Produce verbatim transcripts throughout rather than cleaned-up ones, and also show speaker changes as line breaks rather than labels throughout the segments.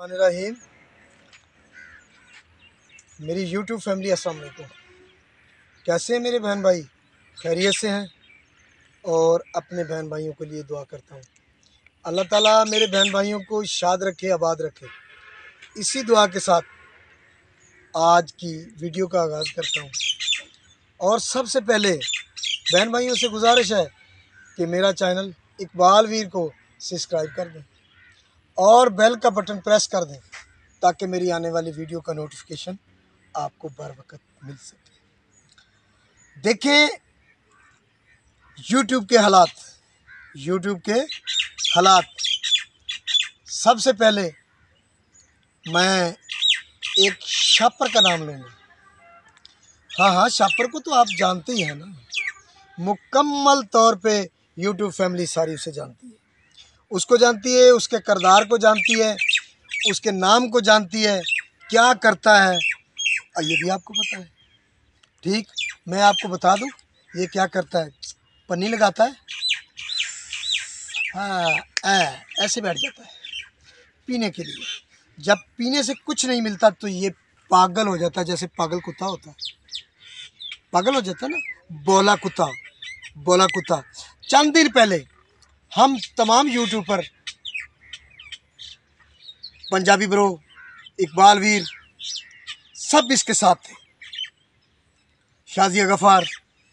रहीम मेरी YouTube family, अस्सलाम वालेकुम। कैसे हैं मेरे बहन भाई? खैरियत से हैं? और अपने बहन भाइयों के लिए दुआ करता हूँ, अल्लाह ताला मेरे बहन भाइयों को शाद रखे, आबाद रखे। इसी दुआ के साथ आज की वीडियो का आगाज़ करता हूँ। और सबसे पहले बहन भाइयों से गुजारिश है कि मेरा चैनल इकबाल वीर को सब्सक्राइब कर दें और बेल का बटन प्रेस कर दें ताकि मेरी आने वाली वीडियो का नोटिफिकेशन आपको बर वक्त मिल सके। देखें यूट्यूब के हालात, यूट्यूब के हालात। सबसे पहले मैं एक शापर का नाम लूँगा। हाँ हाँ शापर को तो आप जानते ही हैं ना, मुकम्मल तौर पे यूट्यूब फैमिली सारी उसे जानती है। उसको जानती है, उसके किरदार को जानती है, उसके नाम को जानती है, क्या करता है और ये भी आपको पता है। ठीक, मैं आपको बता दूं ये क्या करता है। पन्नी लगाता है, हाँ ऐ, ऐसे बैठ जाता है पीने के लिए। जब पीने से कुछ नहीं मिलता तो ये पागल हो जाता है, जैसे पागल कुत्ता होता है, पागल हो जाता है ना, बोला कुत्ता, बोला कुत्ता। चंद दिन पहले हम तमाम यूट्यूबर, पंजाबी ब्रो, इकबाल वीर, सब इसके साथ थे। शाजिया गफ़ार,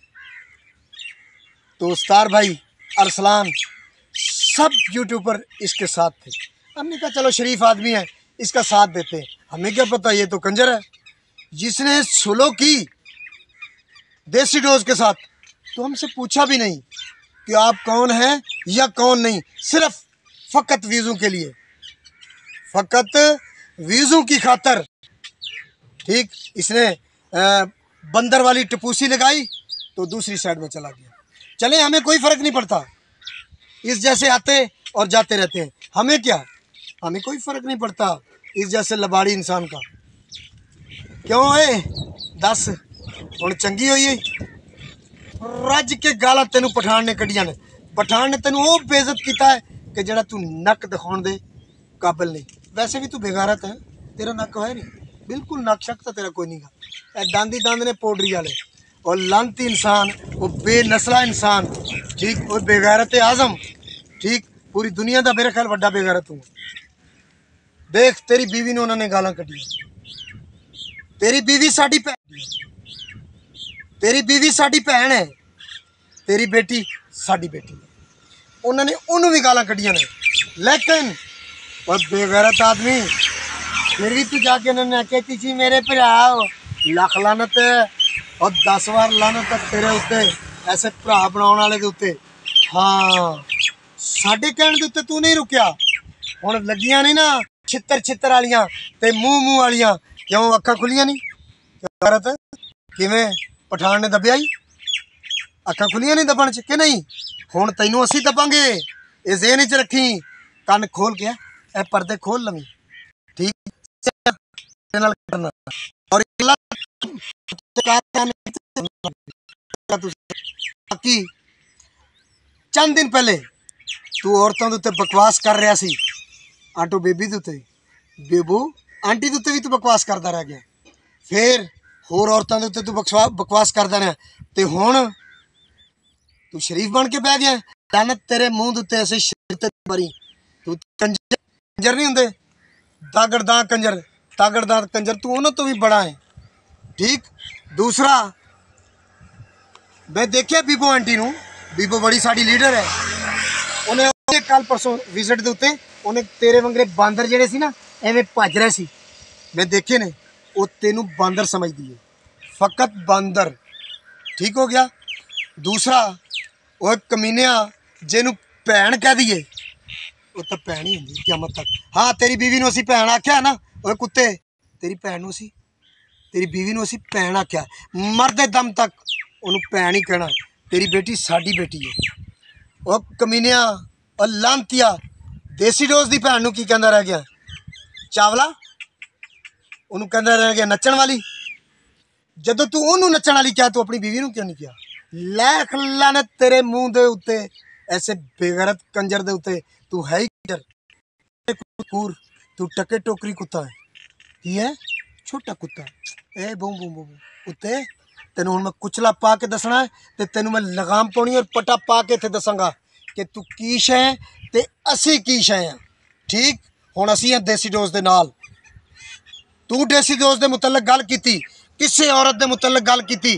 दोस्तार भाई, अरसलान, सब यूट्यूबर इसके साथ थे। हमने कहा चलो शरीफ आदमी है, इसका साथ देते हैं। हमें क्या पता ये तो कंजर है जिसने सुलो की देसी डोज के साथ। तो हमसे पूछा भी नहीं कि आप कौन हैं या कौन नहीं, सिर्फ फ़कत व्यूज़ों के लिए, फ़कत व्यूज़ों की खातर। ठीक, इसने आ, बंदर वाली टपूसी लगाई तो दूसरी साइड में चला गया। चले, हमें कोई फ़र्क नहीं पड़ता, इस जैसे आते और जाते रहते हैं, हमें क्या, हमें कोई फ़र्क नहीं पड़ता इस जैसे लबाड़ी इंसान का। क्यों है दस हुण चंगी होई है रज के गाला तेनू पठान ने कढ़िया ने। पठान ने तेनू वो बेइज्जत किया है कि जड़ा तू नक दिखाने दे काबिल नहीं। वैसे भी तू बेगारत है, तेरा नक है नहीं, बिल्कुल नक शक तो तेरा कोई नहीं गा। दांदी दांद ने पोडरी वाले और लानती इंसान, वो बेनस्ला इंसान। ठीक, और बेगारत आजम। ठीक, पूरी दुनिया का मेरे ख्याल वड्डा बेगारत हूँ। देख तेरी बीवी ने उन्होंने गालां कढ़िया। तेरी बीवी साडी भैन, तेरी बीवी साडी भैन है, तेरी बेटी साडी बेटी है। उन्होंने उन्होंने भी गालां कढ़िया ने, लेकिन और बेगैरत आदमी फिर भी तू जाके उन्होंने कहती थी मेरे भरा लख लानत और दस बार लानत तक तेरे उत्ते, ऐसे भरा बनाने वाले के उत्ते। हाँ साडे कहने के उत्ते तू नहीं रुकिया। हुण लगियां नहीं ना छित्तर छित्तर वालियां ते मूँह मूँह वालियां, क्यों अक्खां खुलियां नहीं? बेगैरत किवें पठान ने दबिया ही, अक्खां खुलियां नहीं दबण च कि नहीं? हुण तैनूं असीं दबांगे, ये ज़हन च रखी। कन खोल के ए पर्दे खोल लवी। ठीक, और चंद दिन पहले तू औरतों के उत्ते बकवास कर रहा सी, आंटो बेबी के उत्ते, बेबू आंटी के उत्ते भी तू बकवास करता रह गया। फिर होर औरतों के उत्ते तू बकवास करता रहा ते हुण तू शरीफ बन के बह गया। लानत तेरे मुंह के उत्ते ऐसे शरीर मरी। तू कंजर कंजर नहीं होंगे, दागड़दा कंजर, तागड़दा कंजर, तू उन्होंने तो भी बड़ा है। ठीक, दूसरा मैं देखिया बीबो आंटी नूं, बीबो बड़ी साड़ी लीडर है, उन्हें कल परसों विजिट के उत्ते उन्हें तेरे वंगरे बांदर जेडे सी ना एवें भज रहे सी, मैं देखे ने, वो तेनू बांदर समझदी है, फ़कत बांदर। ठीक हो गया। दूसरा वो कमीनिया जेनू भैन कह दीए, वो तो भैन ही होंगी क़यामत तक। हाँ तेरी बीवी नूं असीं भैन आख्या ना, वो कुत्ते तेरी भैन नूं असीं, तेरी बीवी नूं असीं भैन आख्या, मरदे दम तक उन्होंने भैन ही कहना। तेरी बेटी साडी बेटी है। वो कमीनिया और लांतिया देसी डोज की भैन नूं की कहंदा रह गया, चावला, उन्होंने कहंदा रह गया नच्चण वाली। जदों तू उन्होंने नच्चण वाली क्या, तू अपनी बीवी नूं क्यों नहीं किया? लैख लानत तेरे मुंह दे उत्ते, ऐसे बेगैरत कंजर दे उत्ते। तू है ही कंजर, तू टके टोकरी कुत्ता है की है छोटा कुत्ता ए बूम बूम बूम उत्ते तेन हुण मैं कुचला पा के दसना है ते तेन मैं लगाम पाउणी और पटा पा के इत्थे दसांगा कि तू की शै ते असी की शै हैं। ठीक हुण असी हैं देसी डोज दे नाल। तू देसी डोज दे मुतलक गल कीती किसी औरत दे मुतलक गल कीती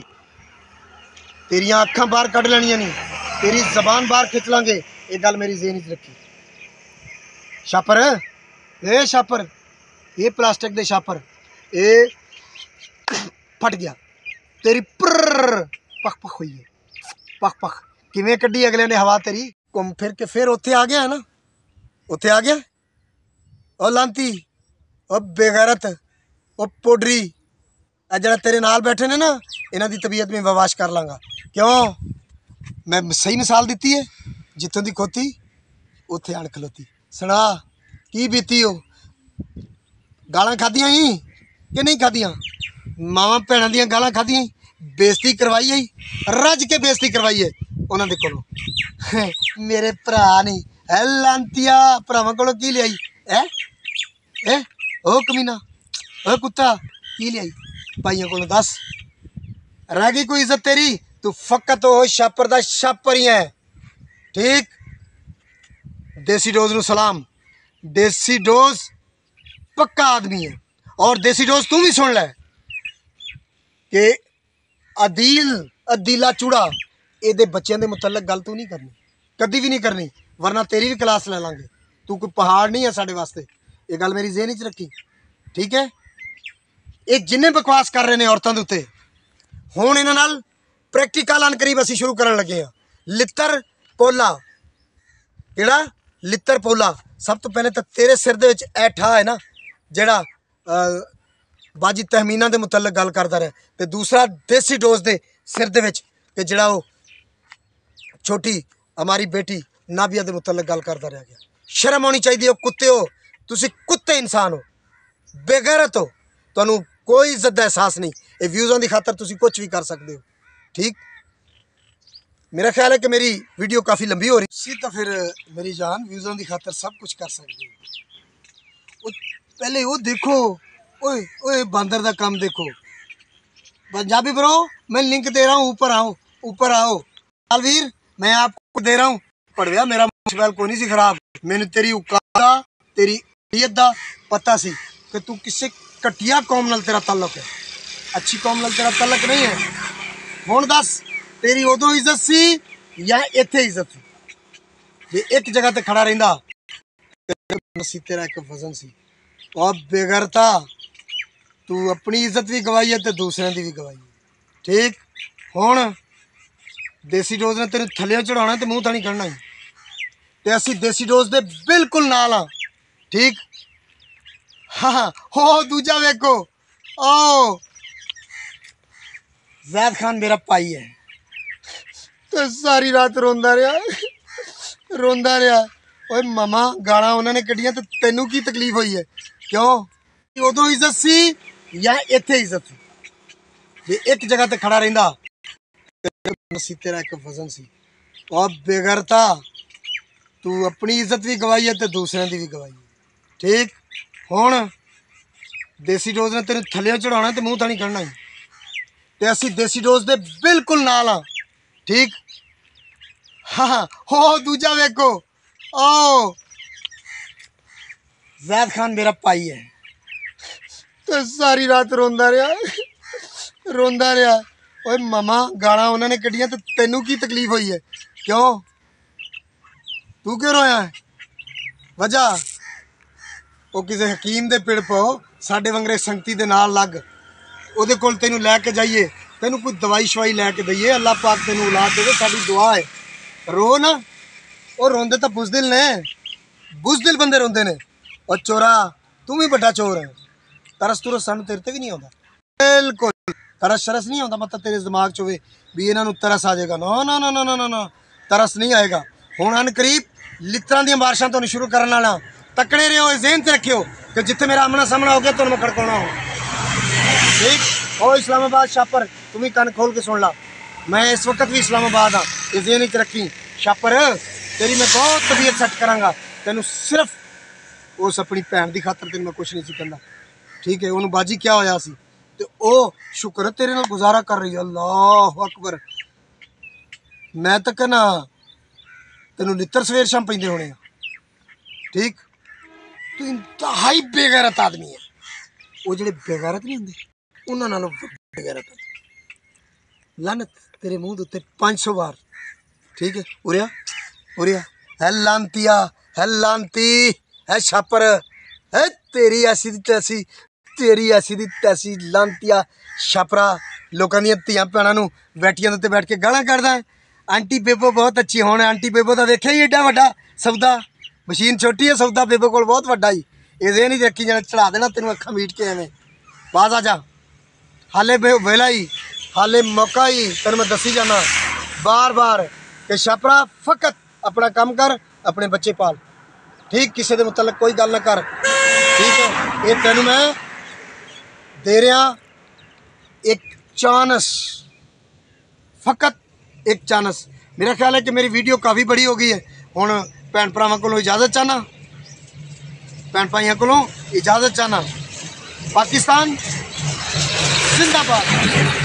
तेरियां अखां बाहर कढ लैणियां नहीं तेरी जबान बाहर खिंच लांगे। ये गल मेरी ज़हन च रखी। छापर ए छापर ये प्लास्टिक दे छापर ये फट गया तेरी प्र पख पख हुई है पख पख किवें कड्डी अगले ने हवा तेरी घूम फिर के फिर उत्थे आ गया है ना उत्थे आ गया ओ लांती ओ बेगैरत ओ पोडरी आ जरा तेरे नाल बैठे ने ना इन्हां दी तबीयत में बवाश कर लांगा। क्यों मैं सही मिसाल दी है जितों दी खोती उत्थे आण खलोती। सुना की बीती हो गालां खादियां ही कि नहीं खादियां मावां भैणां दियां गालां खादियां बेइज्जती करवाई है रज के बेइज्जती करवाई है उन्हां दे कोलों। मेरे भरा नहीं है लांतिया भरावां कोलों की लियाई है ए ओ कमीना ओ कुत्ता की लियाई भाइयों कोलों दस रह गई कोई इज्जत तेरी। तू फकत हो छापर दा छापर ही है। ठीक देसी डोज नू सलाम देसी डोज पक्का आदमी है और देसी डोज तू भी सुन ले कि अदील अदीला चूड़ा ये बच्चों के मुतलक गल तू नहीं करनी कभी भी नहीं करनी वरना तेरी भी क्लास ले लांगे। तू कोई पहाड़ नहीं है साढ़े वास्ते ये गल मेरी ज़हन च रखी। ठीक है ये जिन्ने बकवास कर रहे हैं औरतों के उत्ते हुण इन्हां नाल प्रैक्टिकल अन करीब असीं शुरू करन लगे हाँ। लित्तर पोला किहड़ा लित्तर पोला सब तो पहले तो तेरे सिर दे विच ऐठा है ना जिहड़ा बाजी तहमीना के मुतलक गल करता रहा तो दूसरा देसी डोज दे सिर दे विच कि जिहड़ा वो छोटी हमारी बेटी नाबिया के मुतलक गल करता रह गया। शर्म आनी चाहिए हो कुत्ते हो तुसी कुत्ते इंसान हो बेगैरत हो तुहानू कोई इज्जत का एहसास नहीं। ये व्यूज़ों की खातर तुसी कुछ भी कर सकते हो। ठीक मेरा ख्याल है कि मेरी वीडियो काफ़ी लंबी हो रही सी तो फिर मेरी जान व्यूज़ों की खातर सब कुछ कर सकते हो। पहले वो देखो ओए ओए बंदर का काम देखो पंजाबी ब्रो मैं लिंक दे रहा हूँ ऊपर आओ ऊपर आओ अलवीर मैं आपको दे रहा हूँ पढ़िया मेरा मोबाइल को नहीं सी खराब मैंने तेरी औकात दा तेरी नीयत दा पता सी कि तू किसी घटिया कौम नाल तेरा ताल्लुक है अच्छी कौम नाल तेरा ताल्लुक नहीं है। हुण दस तेरी उदों इज्जत सी या इत्थे इज्जत सी जे एक जगह ते खड़ा रहिंदा तेरा एक वजन सी और बेगरता तू अपनी इज्जत भी गवाई है तो दूसरों की भी गवाई है। ठीक हुण देसी डोज ने तेरे थल्ले चढ़ाना तो मूँह तानी करना ही तो असी देसी डोज दे बिल्कुल नाल हाँ। ठीक हाँ हाँ हो दूजा वेखो ओ जैद खान मेरा भाई है तो सारी रात रोंदा रहा रोंदा रहा ओए मामा गाला उन्होंने कढ़िया तो तेनू की तकलीफ हुई है क्यों उदों इज्जत सी या इत्थे इज्जत सी जे एक जगह ते खड़ा रहिंदा तेरा एक वजन सी और बेगरता तू अपनी इज्जत भी गवाई है तो दूसरों की भी गवाई है। ठीक हुण देसी डोज ने तेरे थल्ले चढ़ाना तो मूँह तानी करना ही तो असी देसी डोज दे बिल्कुल नाल हाँ। ठीक हाँ हाँ हो दूजा वेखो ओ जैद खान मेरा भाई है तो सारी रात रोंदा रहा रोंदा रहा ओए मामा गाला उन्होंने कढ़िया तो तेनू की तकलीफ हुई है क्यों तू क्यों रोया है वजह वो किसी हकीम दे पिड़ पो साडे वंगरे संगती दे नाल लग उहदे कोल तेनू लैके जाइए तेनू कोई दवाई शवाई लैके दईए अल्लाह पाक तेनू औलाद देवे साडी दुआ है। रो ना वो रोंदे तो बुजदिल ने बुजदिल बंदे रोंदे ने और चोरा तू भी बड़ा चोर है तरस तुरस सानू तेरे ते भी नहीं आता बिल्कुल तरस शरस नहीं आता मतलब तेरे दिमाग च होवे भी इन्हां नू तरस आ जाएगा ना ना ना ना ना ना तरस नहीं आएगा। हुण अन करीब लित्तरां दी बारिशां तुहानू शुरू करन वाला तकड़े रहो ज़हन से रखियो कि जिथे मेरा आमना सामना हो गया तुहानू मैं खड़काउणा हो। ठीक ओ इस्लामाबाद छापर तुम ही कान खोल के सुन ला मैं इस वक्त भी इस्लामाबाद हाँ ये ज़हन च रखी छापर तेरी मैं बहुत तबीयत सेट करांगा तेनू सिर्फ उस अपनी भैन की खातर तेन मैं कुछ नहीं सी कहना, ठीक है। उन्होंने बाजी क्या होया सी ते ओ शुक्र है तेरे नाल गुजारा कर रही है। अल्लाह अकबर। मैं तो कहना तेनों नित्र सवेर शाम पैंदे होने आ, ठीक। तू इंतहाई बेगैरत आदमी है। वो जेडे बेगैरत नहीं होंगे उन्होंने नालों बेगैरत है। लानत तेरे मुंह के उत्ते पाँच सौ बार, ठीक है। उरिया उरिया है लांतिया, है लांती, है छापर, है तेरी ऐसी दी तैसी, तेरी ऐसी दी तैसी लांतिया छापरा। लोगों दी धियां भैणां नूं बैठियां दे उत्ते बैठ के गालां कढदा है। आंटी बेबो बहुत अच्छी होने, आंटी बेबो का देखिया ही एडा वड्डा सौदा, मशीन छोटी है, सौदा बेबो को बहुत वड्डा ही। ये नहीं रखी जाना चढ़ा देना तेनों अखा मीट के एवं बाज आ जा। हाले वेला ही, हाले मौका ही, तेन मैं दसी जाना बार बार कि छापरा फकत अपना काम कर, अपने बच्चे पाल, ठीक। किसी के मुतलक कोई गल ना कर, ठीक है। ये तेन मैं दे रहा एक चांस, फकत एक चांस। मेरा ख्याल है कि मेरी वीडियो काफ़ी बड़ी हो गई है। हुण भैन भरावां कोलों इजाज़त चाहना, भैन भाइयों कोलों इजाज़त चाहना। पाकिस्तान जिंदाबाद।